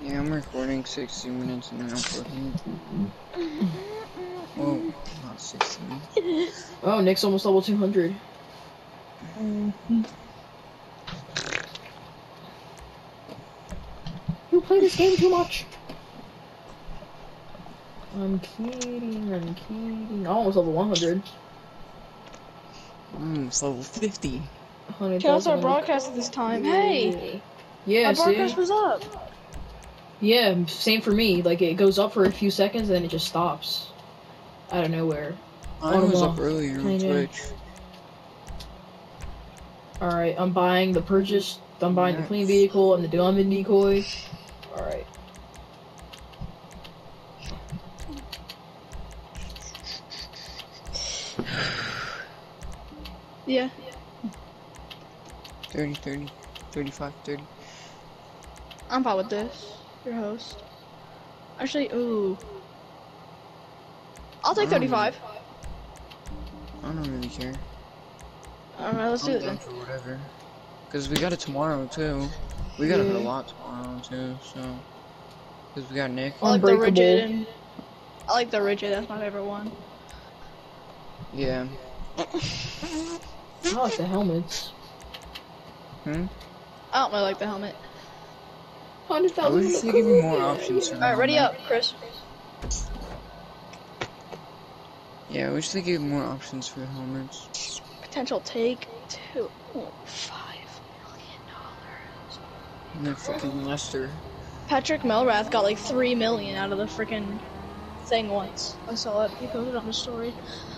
Yeah, I'm recording 60 minutes and then uploading. Whoa, not 60 minutes. Oh, Nick's almost level 200. You play this game too much. I'm kidding. I'm almost level 100. It's level 50. 100,000. Cancel our broadcast at this time. Hey! Yeah, Our broadcast see? was up. Yeah, same for me. Like, it goes up for a few seconds and then it just stops. Out of nowhere. Mine was up earlier on Twitch. Alright, I'm buying the purchase. I'm buying the clean vehicle and the diamond decoy. Alright. Yeah. 30, 30, 35, 30. I'm fine with this. Your host. Actually, ooh. I'll take 35. I don't really care. Alright, let's do it then. For whatever. Because we got it tomorrow too. We got it a lot tomorrow too, so. Because we got Nick. I like the rigid and I like the rigid, that's my favorite one. Yeah. I like the helmets. I don't really like the helmet. 100,000. I wish they give me more options. Alright, ready up, Chris. Yeah, I wish they gave more options for the helmets. Potential take $2.5 million. And then fucking Lester. Patrick Melrath got like 3 million out of the freaking thing once. I saw it. He posted on his story.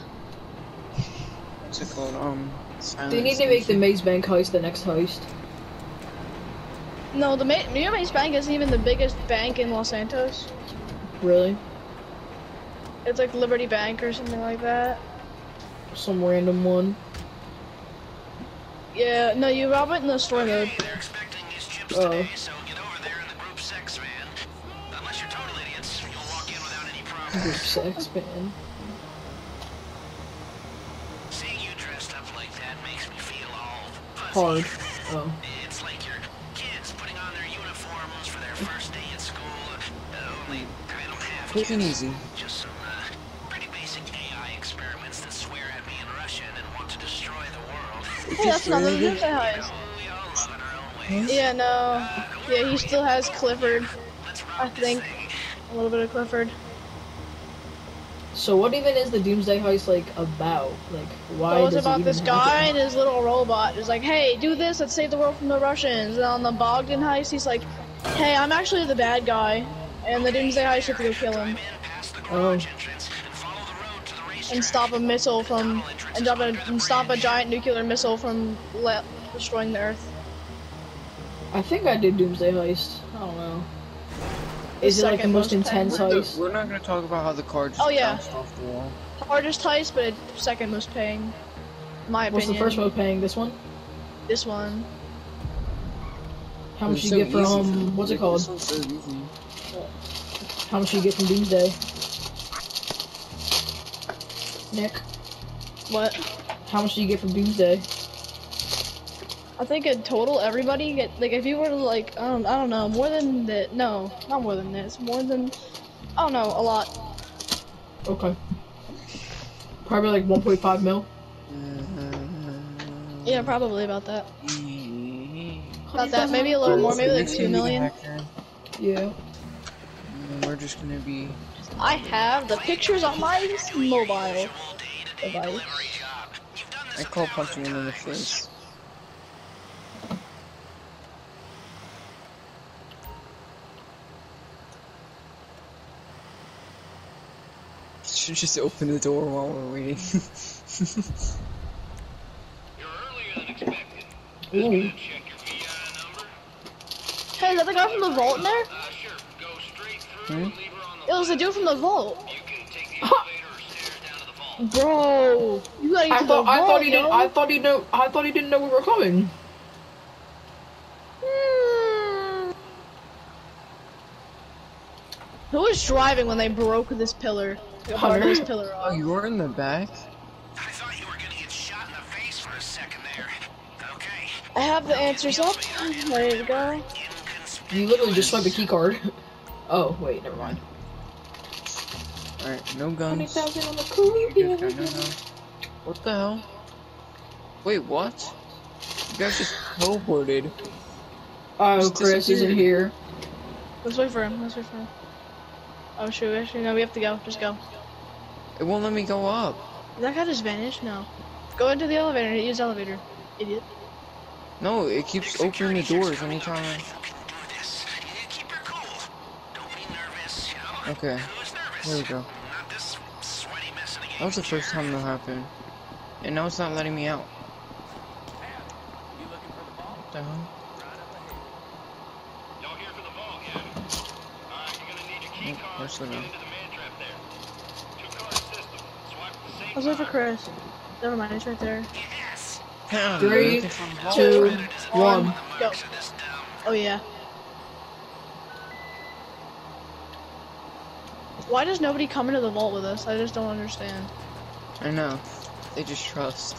What's it called? They need to make the Maze Bank heist the next heist. No, the Maze Bank isn't even the biggest bank in Los Santos. Really? It's like Liberty Bank or something like that. Some random one. Yeah, no, you rob it in the story mode. They're expecting these chips Oh. today, so get over there in the group sex van. Unless you're total idiots, you'll walk in without any Group problems. sex, man. Seeing you dressed up like that makes me feel all Hard. fuzzy. Oh. It's like your kids putting on their uniforms for their first day at school. Only I don't have Quick and kids. easy. Just some pretty basic AI experiments that swear at me in Russian and want to destroy the world. Hey, that's another Doomsday Heist. We all love it our own ways. Yeah, no. Yeah, he still has Clifford. Let's I rock this think. thing. A little bit of Clifford. So what even is the Doomsday Heist like about? Like why So it's does about it this even guy happen? and his little robot. It's like, hey, do this, let's save the world from the Russians. And on the Bogdan heist, he's like, hey, I'm actually the bad guy. And the Doomsday Heist have to go kill him. Oh. And stop a missile from, and stop a giant nuclear missile from destroying the Earth. I think I did Doomsday Heist. I don't know. Is it like the second most most intense heist? We're not gonna talk about how the car just Oh, yeah. bounced off the wall. Hardest heist, but second most paying. My What's opinion. the first one paying? This one? This one. How much It's you so get from easy. what's it called? This one's so easy. How much you get from Doomsday? Nick, What? how much do you get from Doomsday? I think in total, everybody get, like, if you were to, like, I don't know, more than that, no, not more than this, more than, I don't know, a lot. Okay. Probably like 1.5 mil. Yeah, probably about that. About that, maybe a little more, maybe like 2 million. Yeah. And we're just gonna be. I have the pictures on my mobile device. I call punching him in the face. Should just open the door while we're waiting. You're earlier than expected. Ooh. Check your VI number. Hey, is that the guy from the vault in there? Sure. Go straight through and leave her on It was the dude from the vault. the. You can take the elevator or stairs down to the vault. Bro, you gotta get to the vault, I thought he didn't. yo. I thought he didn't know we were coming. Who was driving when they broke this pillar? The part of this pillar Oh, off? you were in the back? I thought you were gonna get shot in the face for a second there. Okay. I have the answers up. Ready to go. You literally just swipe a key card. Oh, wait, never mind. Alright, no guns. 20,000 on the cool. You guys got no guns. What the hell? Wait, what? You guys just teleported. Oh, Just Chris isn't disappeared. here. Let's wait for him. Let's wait for him. Oh shoot! Actually, no. We have to go. Just go. It won't let me go up. Did that guy just vanish? No. Go into the elevator. Use the elevator. Idiot. No, it keeps opening the doors anytime. You can do this. Keep your cool. Don't be nervous, you know? Okay, Who's nervous? there we go. Not this sweaty mess of the game. That was the first time that happened. And now it's not letting me out. What the hell? Y'all here for the ball game? Alright, you're gonna need your key Oh, card where's to the get note? into the man trap there. Two-card system. Swipe the safe Let's wait for card. Chris. Never mind. He's right there. Yes! Yeah, 3, looking for the ball. 2, 1. Go. Marks of this down. Oh yeah. Why does nobody come into the vault with us? I just don't understand. I know. They just trust.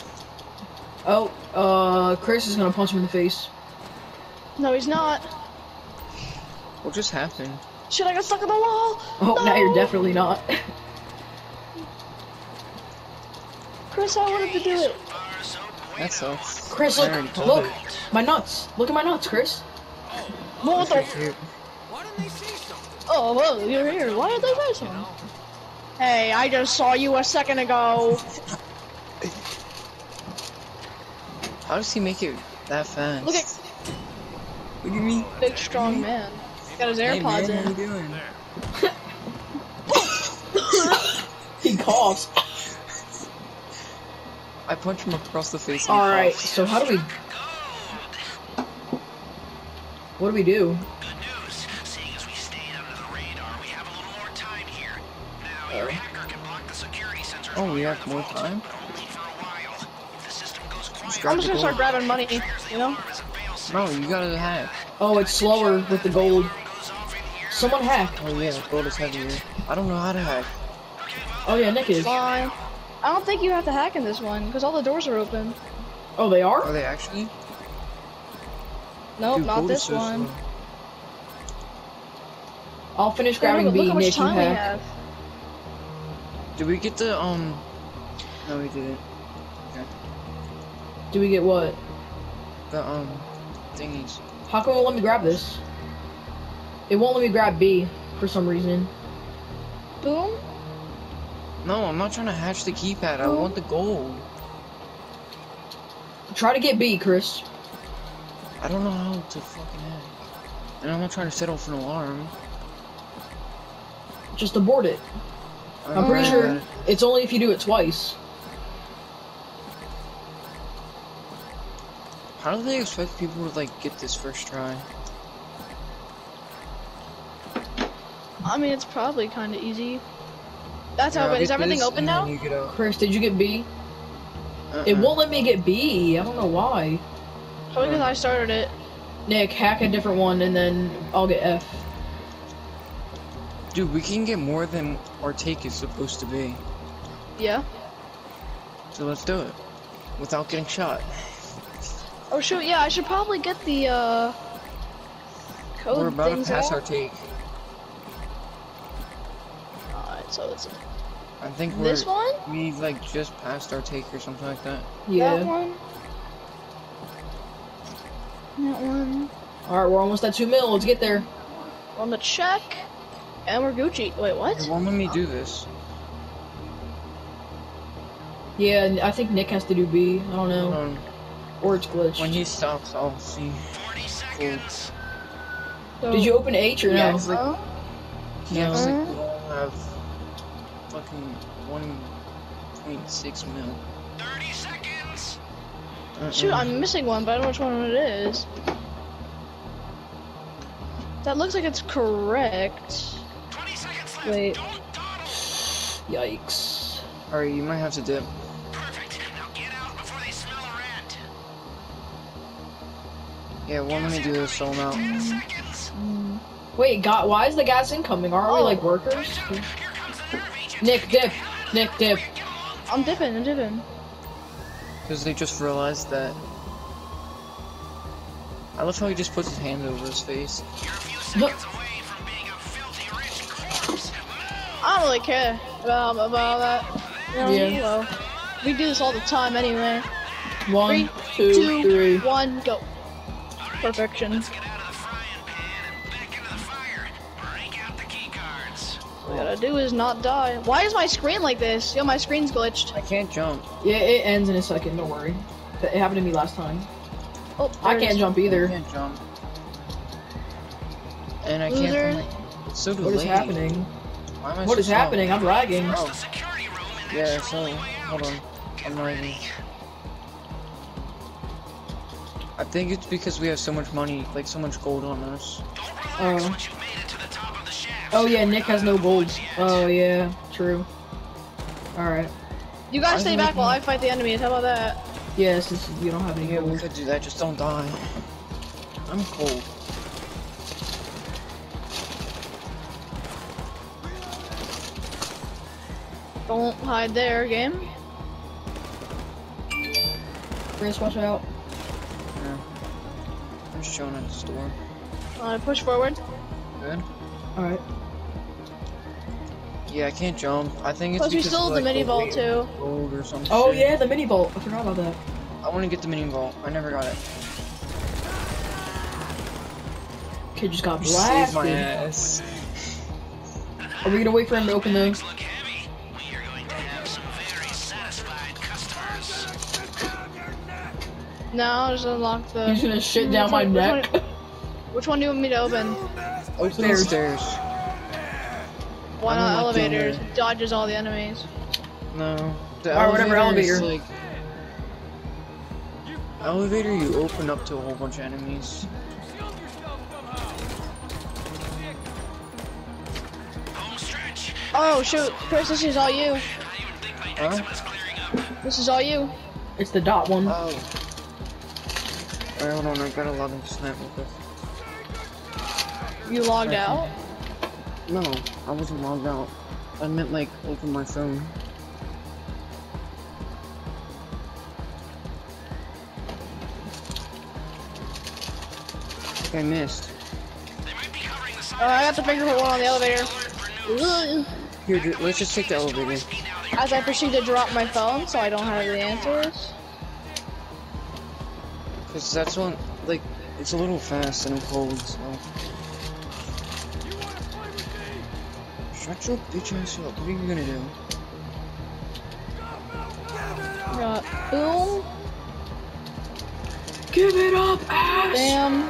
Oh, Chris is gonna punch him in the face. No, he's not. What just happened? Shit! I got stuck on the wall. Oh, now you're No! definitely not. Chris, I wanted to do it. That sucks. Chris, I look, already told look, it. my nuts. Look at my nuts, Chris. What Right the? here. Oh, well, you're here. Why did they say something? Hey, I just saw you a second ago. How does he make it that fast? Look at Look at me. big, strong man. Got his Hey, AirPods man, how you in. doing? He coughs. I punch him across the face. and he Alright, coughs. so how do we... What do we do? Good news. Seeing as we stayed under the radar, we have a little more time here. Now, your hacker can block the security sensors Oh, while we you're have in the more vault, time? but only for a while. If the system goes quiet, grab I'm just the gonna start gold. grabbing money, you know? alarm is a fail-safe. No, you gotta hack. Oh, it's slower with the gold. Goes off in here. Someone hack. Oh yeah, gold is heavier. I don't know how to hack. Oh yeah, Nick is. Fine. I don't think you have to hack in this one, because all the doors are open. Oh, they Are are? they actually? Nope, Dude, not gold is this so one. slow. I'll finish Hey, grabbing look, look B, how much Nick, you time we hack. have. Did we get the No, we didn't. Do we get what? The thingies. How come it won't let me grab this? It won't let me grab B for some reason. Boom. No, I'm not trying to hatch the keypad. I Oh. want the gold. Try to get B, Chris. I don't know how to fucking hack. And I'm not trying to set off an alarm. Just abort it. I'm pretty got sure it. it's only if you do it twice. How do they expect people to like get this first try? I mean, it's probably kind of easy. That's how. Here, I'll But is get everything this, open and now? then you get out. Chris, did you get B? It won't let me get B. I don't know why. Probably because I started it. Nick, hack a different one and then I'll get F. Dude, we can get more than our take is supposed to be. Yeah. So let's do it. Without getting shot. Oh shoot, yeah, I should probably get the code We're about to things pass out. our take. Alright, so it's I think we're this one? we like just passed our take or something like that. That Yeah. one? That one. Alright, we're almost at 2 mil. Let's get there. On the check. And we're Gucci. Wait, what? It won't let me do this. Yeah, and I think Nick has to do B. I don't know. Um, Or it's glitched. when he stops, I'll see. 40 seconds. So, Did you open H or Yeah, no? it's like- uh, Yeah, it's No. like we all have fucking 1.6 mil. 30 seconds. shoot, I'm missing one, but I don't know which one it is. That looks like it's correct. 20 seconds left. Wait. Don't dawdle. Yikes. Alright, you might have to dip. Perfect. Now get out before they smell a rat. Yeah, it won't let me do this, so I'm out. 10 seconds. Wait, God, why is the gas incoming? Aren't we Oh. like workers? Here comes the nerve agent. Nick, dip. Nick, dip. Get along. I'm dipping. Because they just realized that. I love how he just puts his hand over his face. You're a few seconds away from being a filthy rich corpse. I don't really care about that. You know, Yeah. well, we do this all the time anyway. 1, 3, 2, 3. 1, go. Perfection. Let's get out of the frying pan and back into the fire. Break out the key cards. All we gotta do is not die. Why is my screen like this? Yo, my screen's glitched. I can't jump. Yeah, it ends in a second. Don't worry. It happened to me last time. Oh, I there it can't is. jump I either. can't jump. And I Loser. can't. It's so delayed. What is happening? Why am I What so is slow? happening? I'm lagging. Oh. The security room and Yeah, that's so your only way out. hold on. I'm not even. I think it's because we have so much money, like so much gold on us. Don't relax Oh. once you've made it to the top of the shaft. Oh yeah, Nick has no gold. Oh yeah, true. Alright. You guys Why stay is it back making- while I fight the enemies. How about that? Yeah, since you don't have any Yeah, we gold. could do that. Just don't die. I'm cold. Don't hide there, game. Chris, watch out. Yeah. I'm just chilling at the store. Push forward. Good. Alright. Yeah, I can't jump. I think it's Plus, we because still of, have the like, mini vault weight too. of gold or some Oh shit. yeah, the mini vault. I forgot about that. I want to get the mini vault. I never got it. Kid just got You saved my blasted. ass. Are we gonna wait for him to open the? Look heavy. We are going to have some very satisfied customers. No, just unlock the. He's gonna shit down my neck. Which one do you want me to open? Open Stairs. the stairs. Why I not don't like doing elevators? that. Dodges all the enemies. No. The Alright, whatever, elevator is, elevator. like... Elevator, you open up to a whole bunch of enemies. Home stretch. Oh shoot, Chris, this is all you. I didn't even think my Huh? exit was clearing up. This is all you. It's the dot one. Oh. Alright, hold on, I gotta log into Snap real quick. You logged out. No, I wasn't logged out. I meant, like, open my phone. I think I missed. They might be covering the side. I got the fingerprint one on the elevator. Here, let's just take the elevator. As I proceed to drop my phone, so I don't have the answers. Because that's one, like, it's a little fast and I'm cold, so. Shut your bitch ass up. What are you gonna do? Boom, Give it up, ass. bam,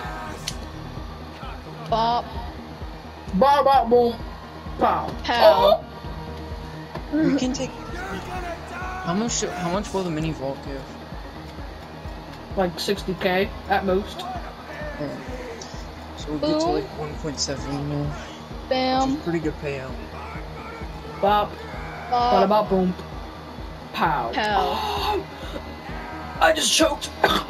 bop, Bop, bop, boom, pow. pow. We can take. How much will the mini vault give? Like 60k at most. Yeah. So we'll get to Boom. like 1.7 now. Which Bam, is pretty good payout. Bop, bada bop, bop, boom, pow. pow. Oh, I just choked.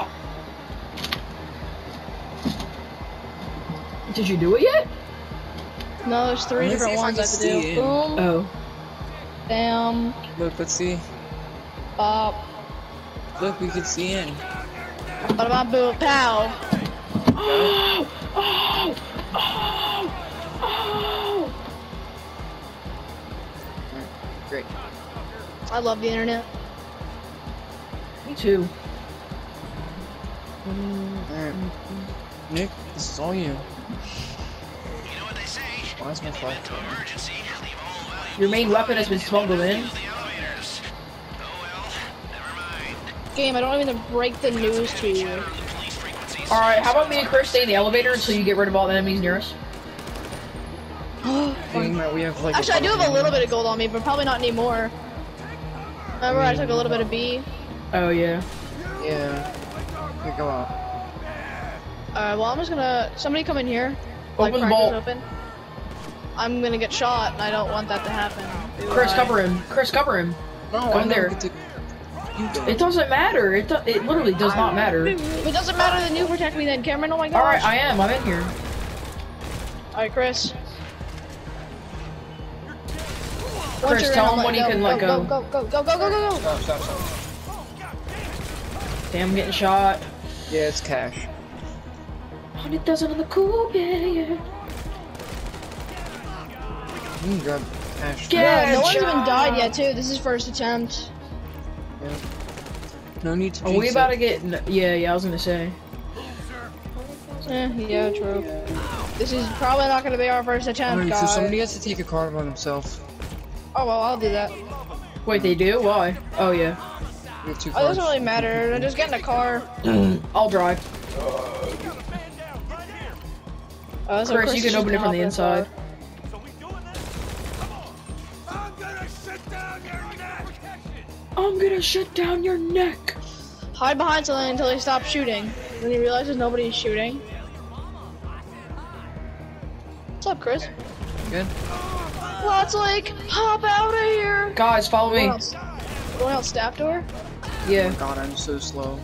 Did you do it yet? No, there's three Let me see different if I ones I can have to see do. it. Boom, Oh. bam, Look, let's see. bop, Look, we can see in. bada bop, boom, pow. Oh, oh, oh, oh. Great. I love the internet. Me too. Alright. Nick, this is all you. You know what they say? Why is my flag? Emergency. Leave all valuables Your main weapon has been smuggled in. to the elevators. Oh well. Never mind. Game, I don't even break the news to you. The police frequencies. Alright, how about me and Chris stay in the elevator until you get rid of all the enemies near us? Being that we have like. Actually, I do have a little bit of gold on me, but probably not anymore. Remember, I took a little bit of B. Oh yeah. Yeah. Here, go out. Alright, well, I'm just gonna. Somebody come in here. Open the crack vault. this open. I'm gonna get shot, and I don't want that to happen. Chris, cover him. Chris, cover him. No, Come I there. never get to. You go. It doesn't matter. It literally does not matter. If it doesn't matter, then you protect me then, Cameron. Oh my gosh. Alright, I am. I'm in here. Alright, Chris. Chris, you're in, tell I'm him when like, he can let go. Go, go, go, go, go, go, go. Stop, stop, stop. Damn, I'm getting shot. Yeah, it's cash. 100,000 on the coupe, yeah. You can grab Ash. Yeah. No one's job. even died yet, too. This is first attempt. Yeah. No need to. Are we jinx about it. to get? Yeah, I was gonna say. Yeah, true. This is probably not gonna be our first attempt, Alright, so guys. somebody has to take a car by themselves. Oh well, I'll do that. Wait, they do? Why? Oh yeah. We have 2 Oh, it cars. doesn't really matter. Just get in a car. I'll drive. So Chris, you can is open it gonna from the hop in a car. inside. I'm gonna shut down your neck. Hide behind something until they stop shooting. When he realizes nobody's shooting. What's up, Chris? Good. Let's like hop out of here. Guys, follow me. Going out staff door? Yeah. God, I'm so slow.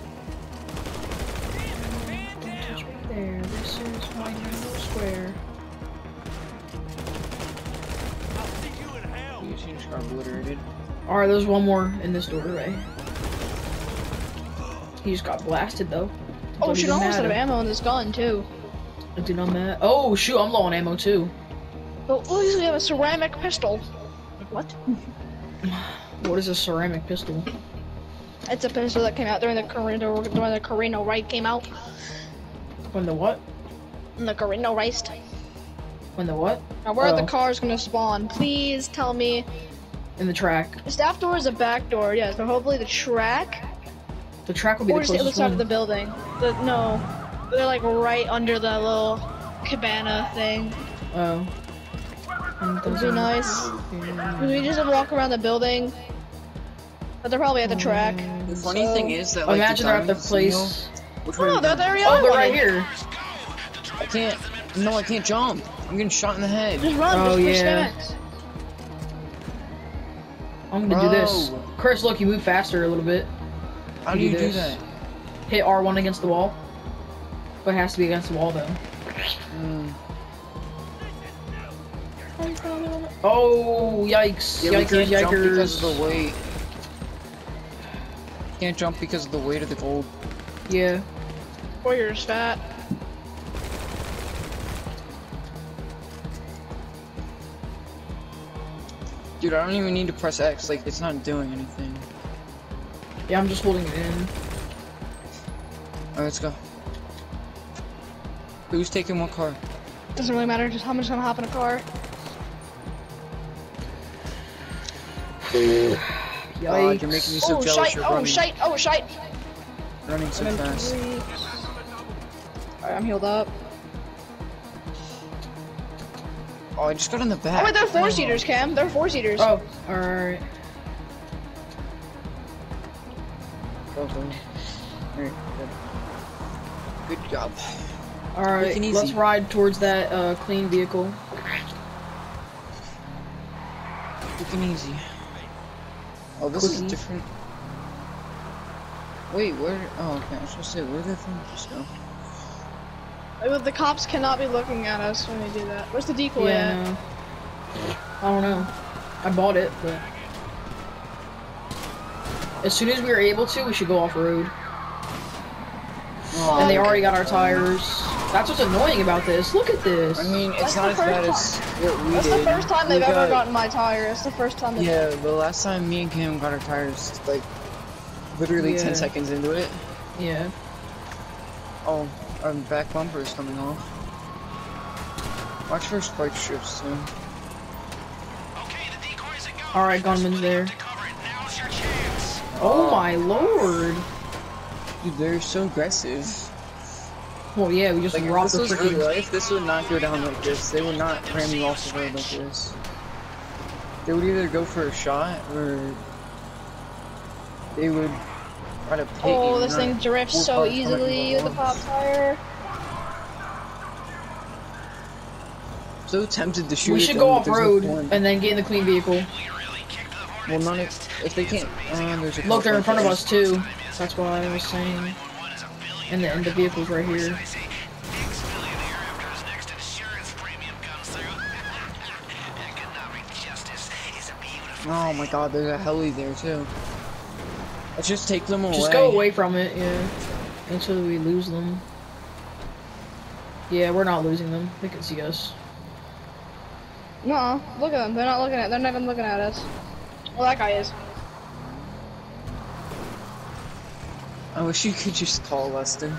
There, this is my little square. You just got obliterated. Alright, there's one more in this doorway. He just got blasted though. Oh Don't shoot, I even almost out of matter. ammo in this gun too. I do not matter. Oh shoot, I'm low on ammo too. But at least we have a ceramic pistol. What? What is a ceramic pistol? It's a pistol that came out during the Carino Right came out. When the what? And the Carino Riced. When the what? Now where are Oh. the cars gonna spawn? Please tell me. In the track. The staff door is a back door, yes, but hopefully the track The track will be or the just the other closest side one. of the building. No, they're like right under the little cabana thing. Oh. Would be nice. We just walk around the building. But they're probably at the track. The funny So- thing is that like Imagine they're at the diamond place. signal- Which Oh way no, are we they're going? there. Oh, they're right here. I can't. No, I can't jump. I'm getting shot in the head. Just run. Oh, just push yeah. X. I'm gonna do this. Bro. Chris, look, you move faster a little bit. How do you do this. that? Hit R1 against the wall. But it has to be against the wall though. Mm. Oh, yikes. Yeah, we Yikers, can't jump because yikers. of the weight. Can't jump because of the weight of the gold. Yeah. Or you're just fat. Dude, I don't even need to press X. Like, it's not doing anything. Yeah, I'm just holding it in. Alright, let's go. Who's taking what car? Doesn't really matter. Just I'm just gonna hop in a car. Yikes. God, you're making me so Oh jealous. shite! You're Oh running, shite! Oh shite! running so fast. Alright, I'm healed up. Oh, I just got in the back. Oh wait, they're four-seaters, Cam. They're four-seaters. Oh, alright. Okay. Alright, good. Good job. Alright, Quick and easy. let's ride towards that clean vehicle. Quick and easy. Oh, this is Quickie. different. Wait, where? Oh, okay. I was gonna say, where did the thing just go? But the cops cannot be looking at us when we do that. Where's the decoy at? Yeah, no. I don't know. I bought it, but as soon as we were able to, we should go off-road. Oh, And they Fuck. already got our tires. That's what's annoying about this. Look at this. I mean, it's That's not the as first bad as what we That's did. the first time We they've ever got- gotten my tire. It's the first time they've Yeah, the last time me and Kim got our tires, like, literally Yeah. 10 seconds into it. Yeah. Oh, our back bumper is coming off. Watch for spike strips soon. Okay, the decoys are go. Alright, gunman's there. To cover it. Now's your chance. Oh my lord. Dude, they're so aggressive. Well, yeah, we just Like, if robbed this the was real freaking. life, this would not go down like this. They would not ram you off the road like this. They would either go for a shot, or they would try to pit you. Oh, this not thing drifts four so cars coming easily at with the pop once. tire. So tempted to shoot. We at should them, go but there's no off-road point. and then get in the clean vehicle. We really kicked the hornets. Well, none if they can't. There's a Look, they're in car front of there. us too. That's why I was saying. And the vehicle's right here. I say, ex-millionaire after his next insurance premium comes through. Economic justice is a beautiful. Oh my God, there's a heli there too. Let's just take them away. Just go away from it, yeah. Until we lose them. Yeah, we're not losing them. They can see us. No, look at them. They're not looking at. They're not even looking at us. Well, that guy is. I wish you could just call Lester.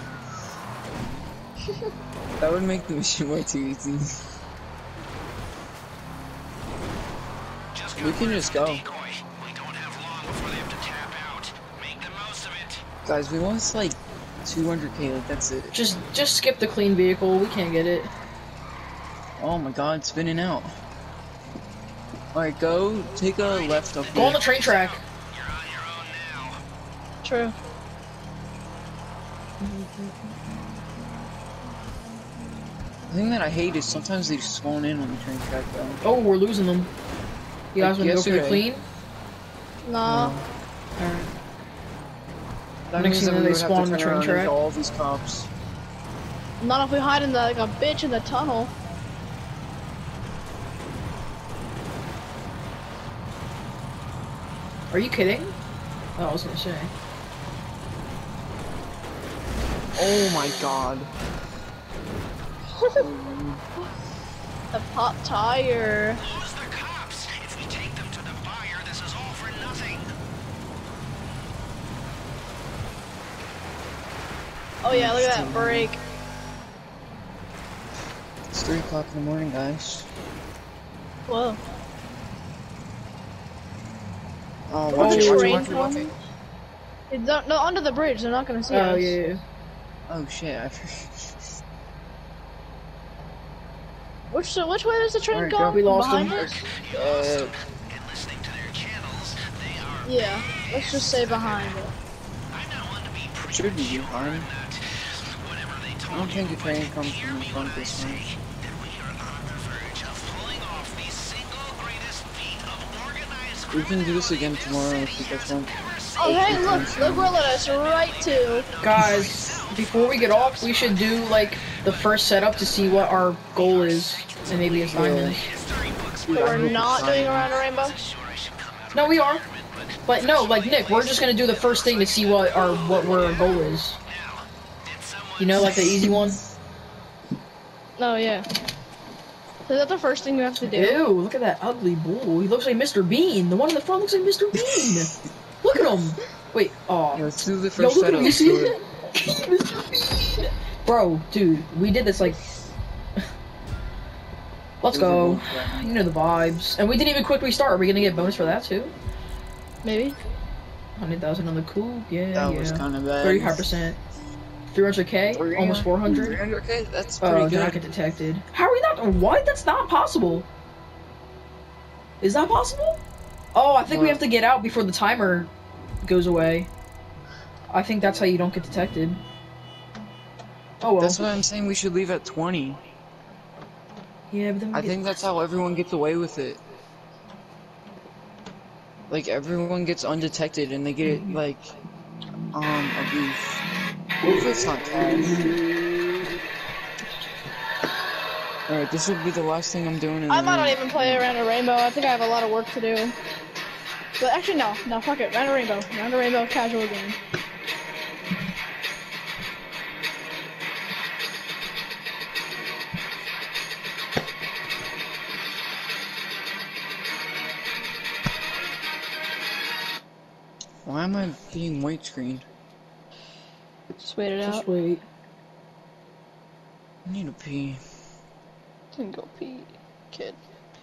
That would make the mission way too easy. We can just go. We don't have long before they have to tap out. Make the most of it. Guys, we lost like 200k, like that's it. Just skip the clean vehicle. We can't get it. Oh my god, spinning out. Alright, go take a left up Go on here. the train track. You're on your own now. True. The thing that I hate is sometimes they just spawn in on the train track though. Oh, we're losing them. You guys Like want to go for the yesterday. clean? No. Alright. That Next means thing that we they would have spawn on to the turn train around track. into all these cops. Not if we hide in the, like a bitch in the tunnel. Are you kidding? Oh, I was gonna say. Oh my god. The pop tire. Lose the cops. If we take them to the fire, this is all for nothing. Oh yeah, look at that brake. It's 3 o'clock in the morning, guys. Whoa. Oh, Oh, watch it, watch it, train watch it, watch it. coming? It's not, no, under the bridge. They're not gonna see Oh us. yeah. Oh shit, Which way does the train Alright, go? go. We lost Behind him. us? And listening to their channels, they are. Yeah. Let's just say behind it. I'm not one to be it should be behind. that. Whatever they I told don't think the train comes hear from the me front when I this say time. that we are on the verge of pulling off the single greatest feat of organized We can do this again tomorrow if you guys want. Oh hey, look where let us right to. Guys, before we get off, we should do like the first setup to see what our goal is, and maybe it's diamonds. Dude, But I we're hope not it's doing diamond. around a rainbow. No, we are. But no, like Nick, we're just gonna do the first thing to see what our goal is. You know, like the easy one. Oh yeah. So that's the first thing we have to do. Ew, look at that ugly bull. He looks like Mr. Bean. The one in the front looks like Mr. Bean. Look at him. Wait, Yeah, oh. let's do the Yo, first look at him. setup. You see Do it. that? Mr. Bean. Bro, dude, we did this like. Let's go. You know the vibes. And we didn't even quick restart. Are we gonna get bonus for that too? Maybe. 100,000 on the coupe. Yeah, That yeah. was kind of bad. 35%. 300k. Almost 400. 300k? That's pretty Oh, did good. not get detected. How are we not? What? That's not possible. Is that possible? Oh, I think we What? have to get out before the timer goes away. I think that's how you don't get detected. Oh well. That's why I'm saying we should leave at 20. Yeah, but then we I get- think that's how everyone gets away with it. Like, everyone gets undetected and they get, like, a boost. Hopefully it's not cash. Alright, this will be the last thing I'm doing in I the might not room. even play around a rainbow. I think I have a lot of work to do. But actually, no, fuck it. Round a rainbow. Round a rainbow, casual game. Why am I being white screened? Just wait it Just out. wait. I need to pee. Can go pee, kid.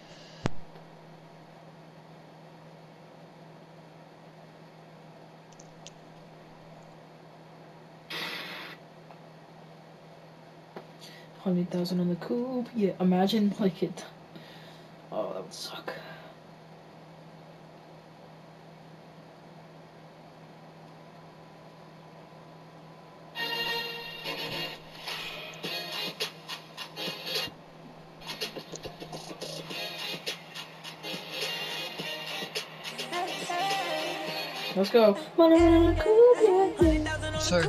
$100,000 on the coupe. Yeah, imagine like it. Oh, that would suck. Let's go. Sir.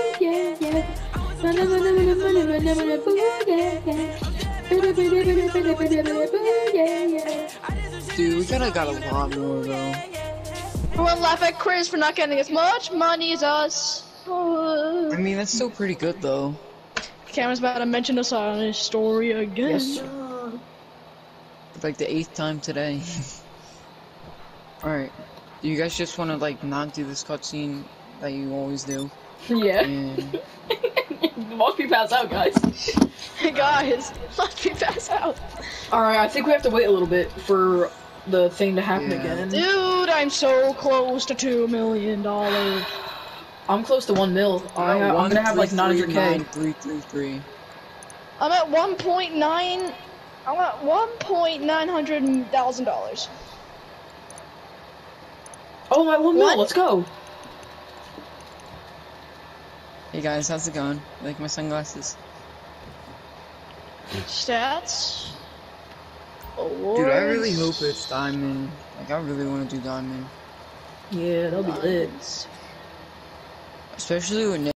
Dude, we got a lot more though. Everyone laugh at Chris for not getting as much money as us. I mean, that's still pretty good though. Cameron's about to mention us on his story again. Yes, sir. Like the 8th time today. Alright. Do you guys just want to like not do this cutscene that you always do? Yeah. And Watch me pass out, guys. Guys, let me pass out. Alright, I think we have to wait a little bit for the thing to happen Yeah. again. Dude, I'm so close to $2 million. I'm close to 1 mil. I'm gonna have like 900k. 333. I'm at 1.9. I'm at $1,900,000. Oh, my 1 mil, What? let's go. Hey guys, how's it going? You like my sunglasses? Stats. Dude, I really hope Awards. it's diamond. Like, I really want to do diamond. Yeah, that'll be lit. Diamonds. Especially with